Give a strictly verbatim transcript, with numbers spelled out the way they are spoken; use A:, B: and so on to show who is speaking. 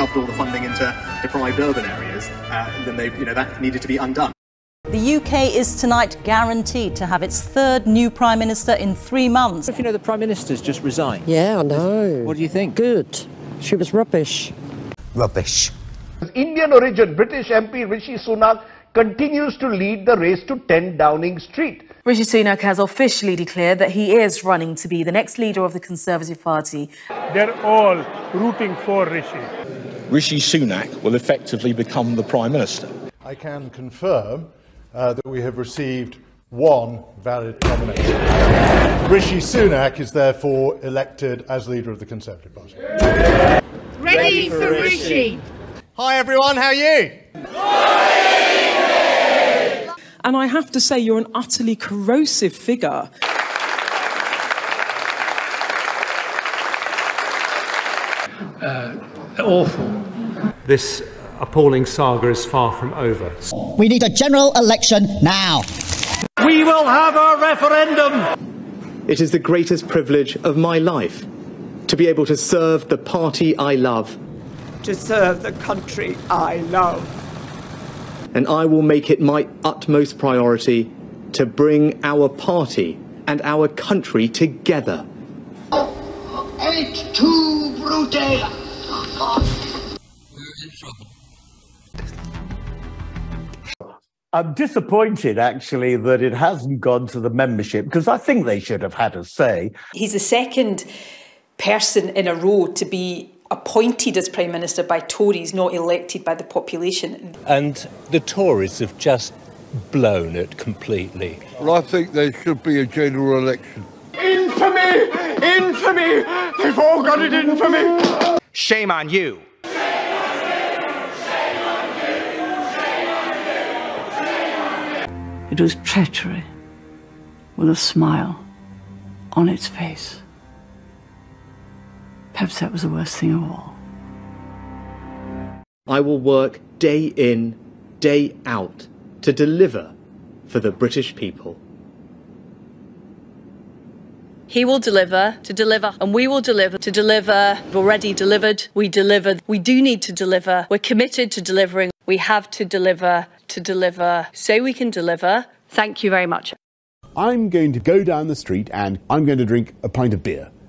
A: stuffed all the funding into deprived urban areas, uh, then they, you know, that needed to be undone.
B: The U K is tonight guaranteed to have its third new Prime Minister in three months.
C: If you know the Prime Minister's just resigned.
D: Yeah, I know.
C: What do you think?
D: Good. She was rubbish.
C: Rubbish.
E: Indian origin British M P Rishi Sunak continues to lead the race to ten Downing Street.
F: Rishi Sunak has officially declared that he is running to be the next leader of the Conservative Party.
G: They're all rooting for Rishi.
H: Rishi Sunak will effectively become the Prime Minister.
I: I can confirm uh, that we have received one valid nomination. Rishi Sunak is therefore elected as leader of the Conservative Party.
J: Ready for Rishi!
K: Hi everyone, how are you?
L: And I have to say, you're an utterly corrosive figure.
M: Uh, awful.
N: This appalling saga is far from over.
O: We need a general election now.
M: We will have a referendum.
P: It is the greatest privilege of my life to be able to serve the party I love.
Q: To serve the country I love.
P: And I will make it my utmost priority to bring our party and our country together.
J: Eight two brute.
R: I'm disappointed, actually, that it hasn't gone to the membership, because I think they should have had a say.
S: He's the second person in a row to be appointed as Prime Minister by Tories, not elected by the population.
T: And the Tories have just blown it completely.
E: Well, I think there should be a general election.
J: Infamy! Infamy! They've all got it in for me!
K: Shame on you!
C: It was treachery with a smile on its face. Perhaps that was the worst thing of all.
P: I will work day in, day out to deliver for the British people.
G: He will deliver, to deliver, and we will deliver, to deliver. We've already delivered, we delivered. We do need to deliver. We're committed to delivering. We have to deliver, to deliver. Say we can deliver. Thank you very much.
D: I'm going to go down the street and I'm going to drink a pint of beer.